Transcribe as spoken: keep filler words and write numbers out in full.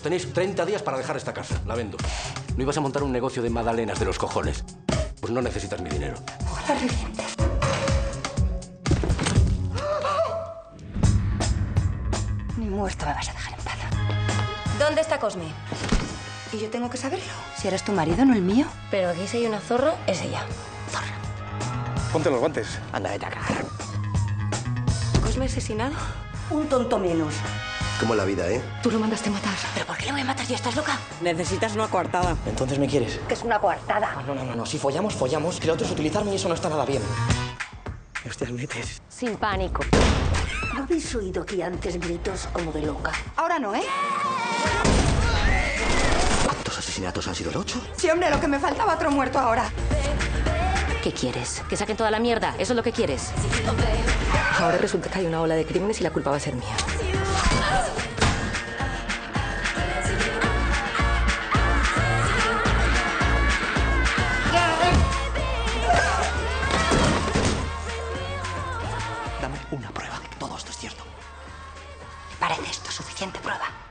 tenéis treinta días para dejar esta casa. La vendo. ¿No ibas a montar un negocio de magdalenas de los cojones? Pues no necesitas mi dinero. Ojalá revientes. Ni muerto me vas a dejar en paz. ¿Dónde está Cosme? ¿Y yo tengo que saberlo? Si eres tu marido, no el mío. Pero aquí si hay una zorra, es ella. Zorra. Ponte los guantes. Anda, vete a cagar. ¿Cosme asesinado? Un tonto menos. Como la vida, ¿eh? Tú lo mandaste matar. ¿Pero por qué le voy a matar yo? ¿Estás loca? Necesitas una coartada. Entonces me quieres. Que es una coartada. No, no, no, no. Si follamos, follamos. Que lo otro es utilizarme y eso no está nada bien. Hostias, metes. Sin pánico. ¿No habéis oído aquí antes gritos como de loca? Ahora no, ¿eh? ¿Cuántos asesinatos han sido? ¿El ocho? Sí, hombre, lo que me faltaba otro muerto ahora. ¿Qué quieres? ¿Que saquen toda la mierda? ¿Eso es lo que quieres? Ahora resulta que hay una ola de crímenes y la culpa va a ser mía. Dame una prueba de que todo esto es cierto. ¿Te parece esto suficiente prueba?